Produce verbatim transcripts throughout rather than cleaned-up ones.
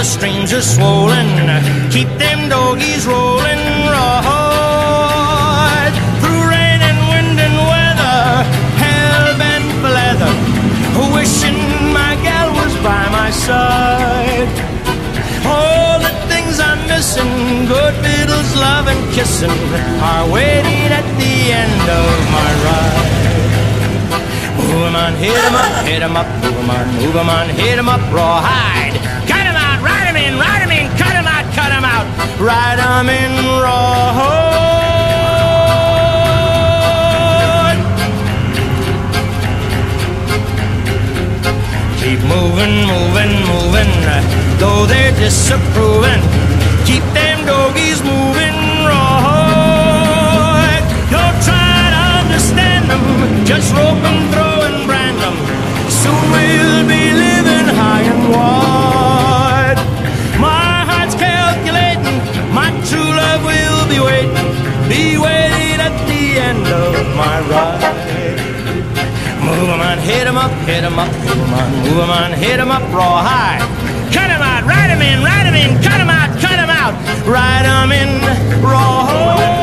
the streams are swollen, keep them doggies rolling right through rain and wind and weather, hell-bent for leather, wishing my gal was by my side. All the things I'm missing, good fiddles, love and kissing, are waiting at the end of my ride. Move 'em on, hit 'em up, hit 'em up, move 'em on, move 'em on, hit 'em up, rawhide. Cut 'em out, ride 'em in, ride 'em in, cut 'em out, cut 'em out, ride 'em in rawhide. Keep moving, moving, moving, though they're disapproving. Keep them doggies moving rawhide. Don't try to understand them, just rope and throw and brand them. Soon we'll be living high and wide. My heart's calculating, my true love will be waiting, be waiting at the end of my ride. Move 'em on, hit 'em up, hit 'em up, move 'em on, move 'em on, hit 'em up, rawhide. Cut 'em out, ride 'em in, ride 'em in, cut 'em out, cut 'em out, ride 'em in, rawhide.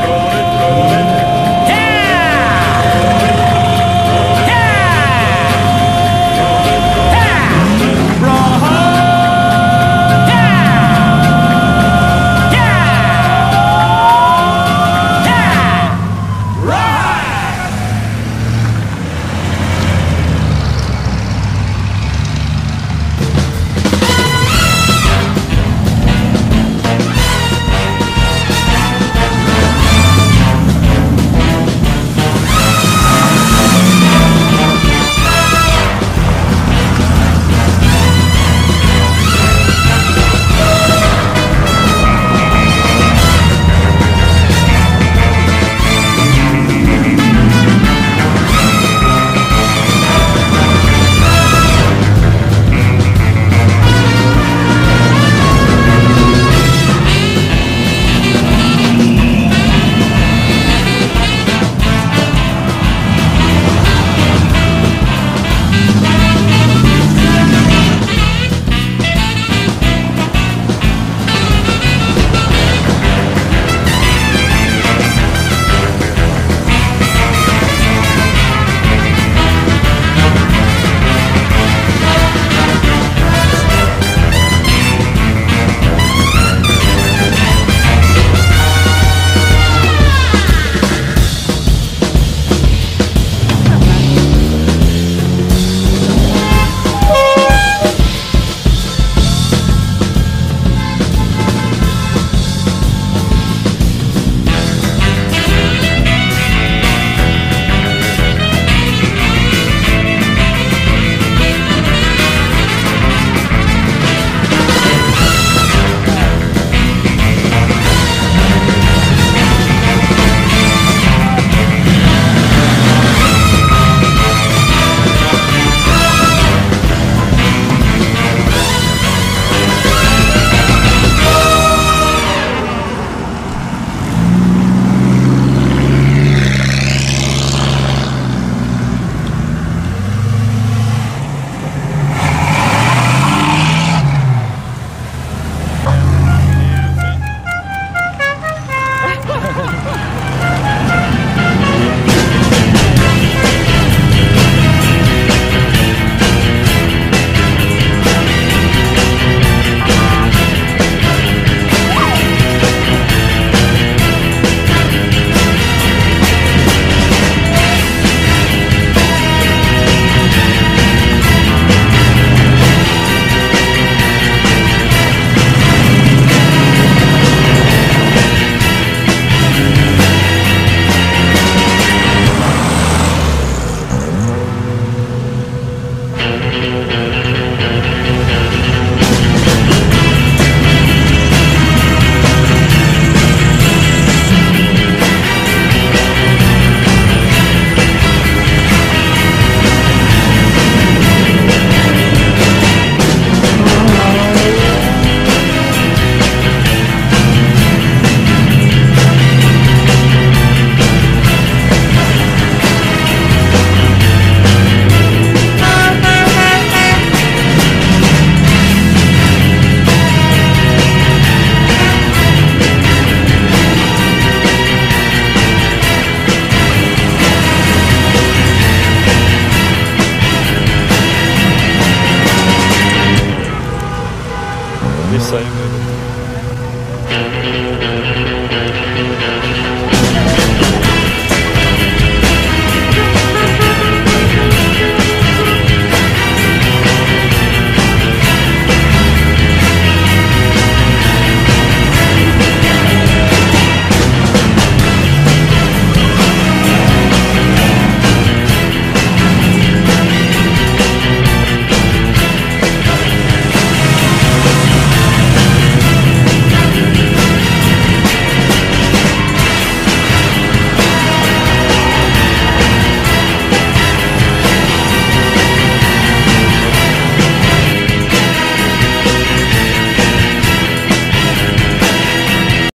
same.